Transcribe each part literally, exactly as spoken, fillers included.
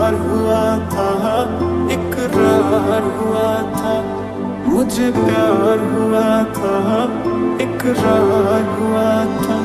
प्यार हुआ था, इकरार हुआ था, मुझे प्यार हुआ था, इकरार हुआ था।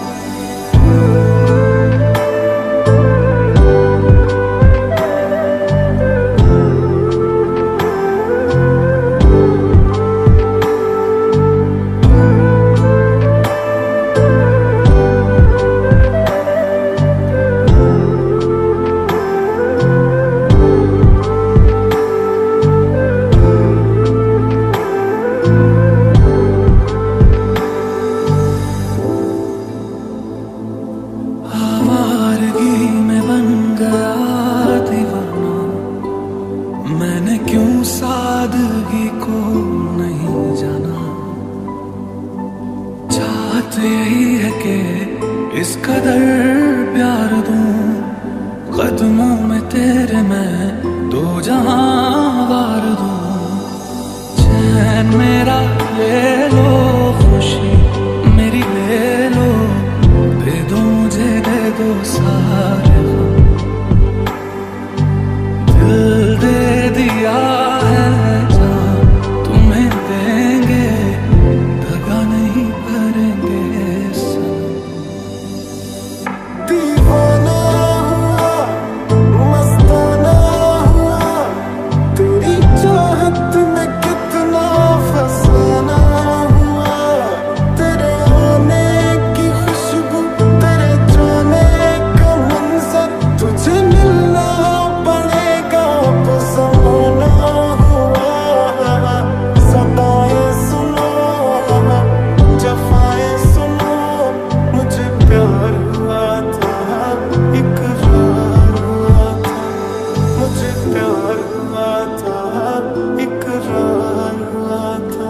मैंने क्यों सादगी को नहीं जाना, चाहत यही है कि इस कदर प्यार दूं, कदमों में तेरे मैं दो जहां वार दूं। चैन मेरा ले लो, खुशी मेरी ले लो, दे दो मुझे दे दो सारे दिया है जान तुम्हें देंगे, दगा नहीं करेंगे सनम। दीवाना हुआ, मस्ताना हुआ, तेरी चाहत में कितना फसाना हुआ। तेरे आने की खुशबू, तेरे जाने का मंजर, तुझे मिलना पड़ेगा बसाना हुआ। सदाएं सुनो, जफाएं सुनो, मुझे प्यार हुआ था, इकरार हुआ था, मुझे प्यार हुआ था, इकरार हुआ था।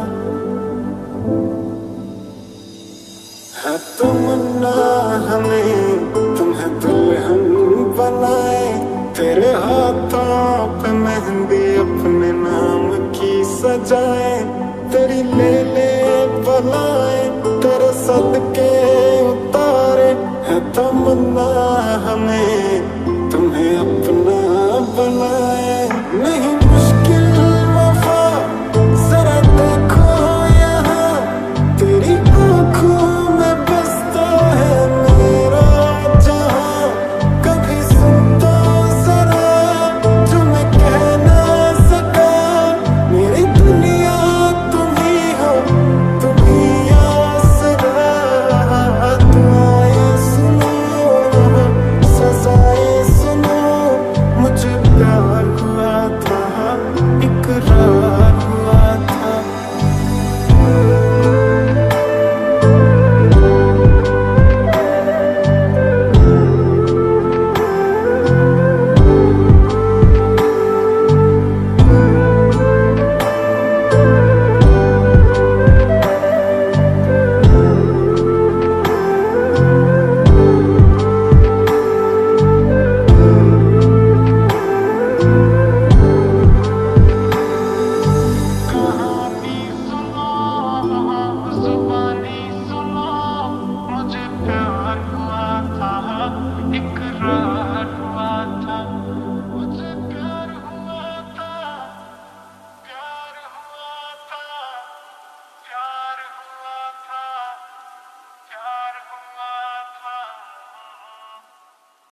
है तमन्ना हमें तुम्हें दुल्हन बनाए, तेरे हाथों पे मेहंदी अपने नाम की सजाए, तेरी ले ले बलाए, तेरे सदके उतारे। है तमन्ना हमें